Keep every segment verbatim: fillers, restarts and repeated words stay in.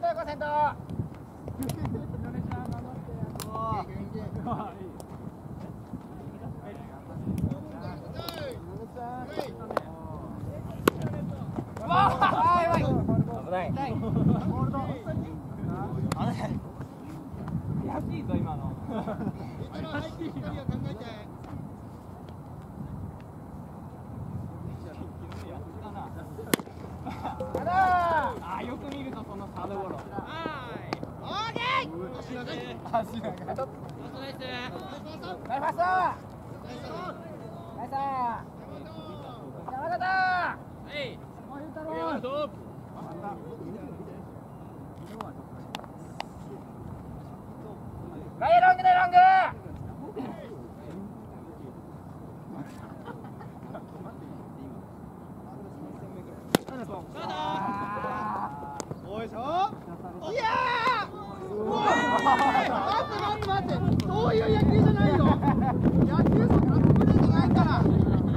ト横先頭。 悔しいぞ今の。あ、よく見るとそのサードゴロ。オーケー。足長い。足長い。ナイス。ナイスファースト。ナイス。山形。はい。外野ロングでロング。おいしょ。いやー。おい。待って待って待って。そういう野球じゃないよ。野球そんなプレーじゃないから。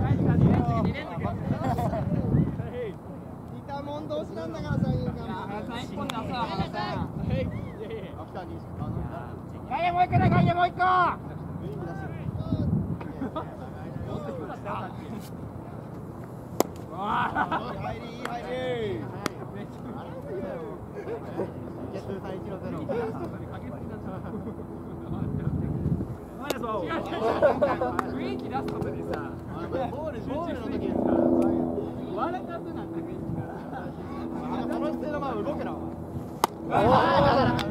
似たもん同士なんだからさ、いいかも。一本出すわ、原さん。外野もう一個だ、外野もう一個。入り、いい入り。雰囲気出すことでさ、ボールボールの時にさ、笑かすなんて雰囲気から。楽しそうなまま動けな。